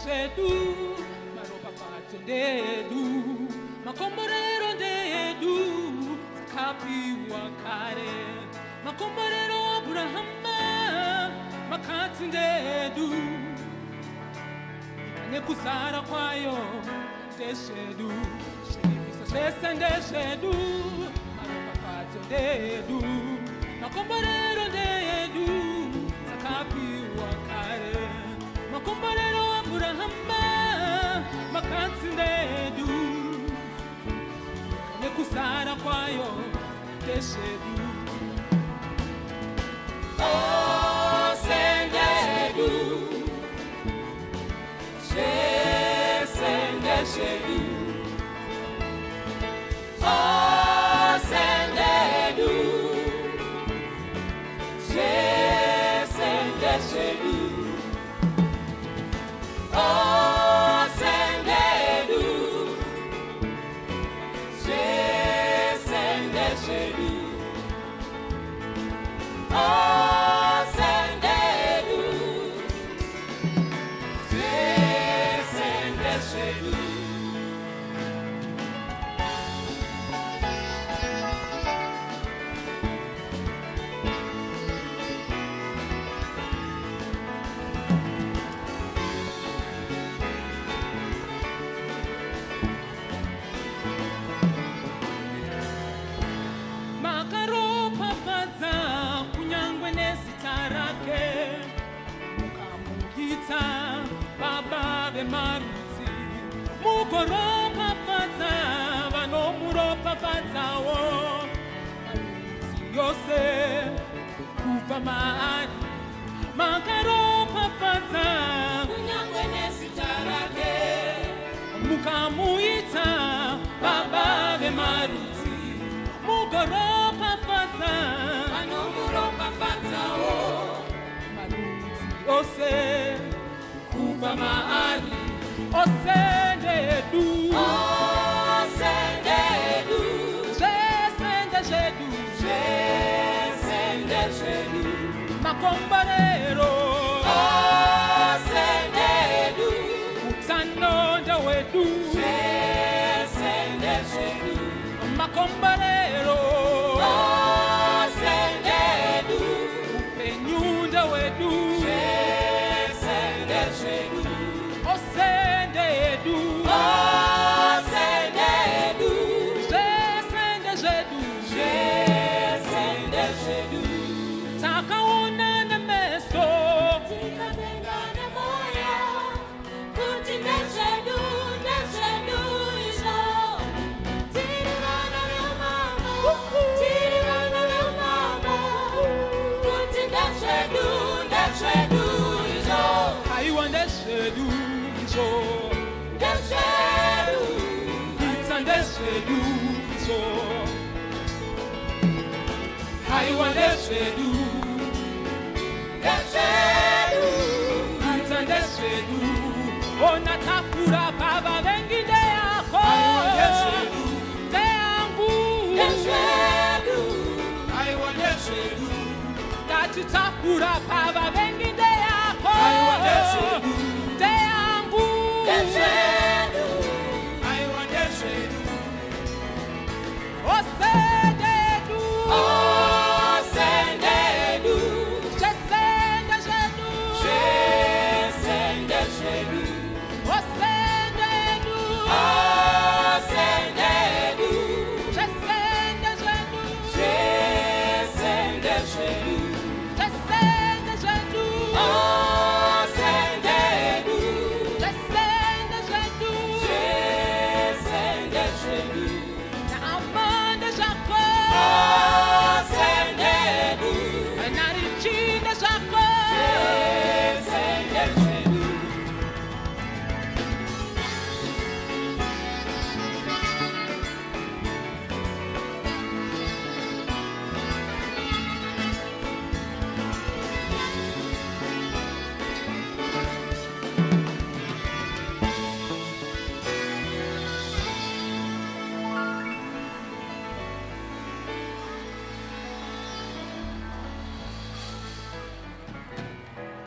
ndeshedu maropa pato ndedu makomborero ndedu zakapiwa kare makomborero Abrahama makati ndedu nekusara kwayo ndeshedu shemisa shese ndeshedu maropa pato ndedu makomborero ndedu zakapiwa kare makomborero Abrahama makati ndedu nekusara kwayo ndeshedu sendedu sendedu sendedu sendedu Maruzi mukoropa fata vano muropa fatawo maruzi yose kufa maani makaropa fata kunyangwe nesitarake mukamuita baba ve maruzi mukoropa fata vano muropa fatawo maruzi yose kufa maani Osendedu, Osendedu, Jesendedu, Jesendedu, Makombarero, Osendedu, Utanonda wedu, Jesendedu, Makombarero, Osendedu, Upenyunda wedu, Jesendedu. Sendedu, sendedu, sendedu, takaona na meso, tikatengana moya, kuti neshedu, neshedu iso, tirana na mama, kuti neshedu, neshedu iso, aiwa neshedu. Deshedu, it's a deshedu, so I want deshedu, deshedu, it's a deshedu, oh natakura baba vengi deako, deshedu, deangu, deshedu, I want deshedu, that you takura baba vengi.